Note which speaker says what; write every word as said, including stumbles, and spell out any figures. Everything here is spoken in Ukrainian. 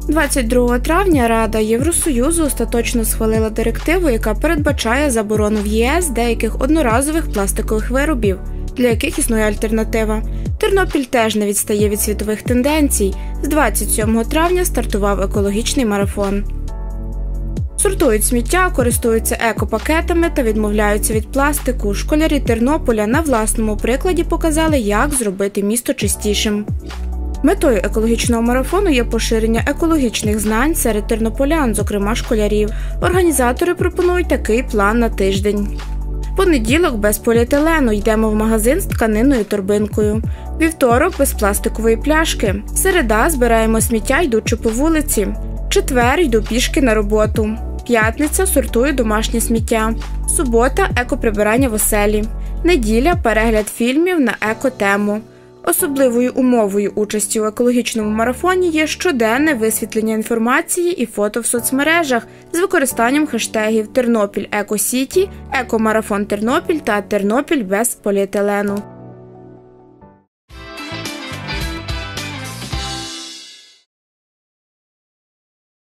Speaker 1: двадцять другого травня Рада Євросоюзу остаточно схвалила директиву, яка передбачає заборону в ЄС деяких одноразових пластикових виробів, для яких існує альтернатива. Тернопіль теж не відстає від світових тенденцій. З двадцять сьомого травня стартував екологічний марафон. Сортують сміття, користуються екопакетами та відмовляються від пластику. Школярі Тернополя на власному прикладі показали, як зробити місто чистішим. Метою екологічного марафону є поширення екологічних знань серед тернополян, зокрема школярів. Організатори пропонують такий план на тиждень. Понеділок без поліетилену, йдемо в магазин з тканинною торбинкою. Вівторок без пластикової пляшки. Середа збираємо сміття, йдучи по вулиці. Четвер йду пішки на роботу. П'ятниця сортую домашнє сміття. Субота екоприбирання в оселі. Неділя перегляд фільмів на екотему. Особливою умовою участі у екологічному марафоні є щоденне висвітлення інформації і фото в соцмережах з використанням хештегів «Тернопіль Екосіті», «Екомарафон Тернопіль» та «Тернопіль без поліетилену».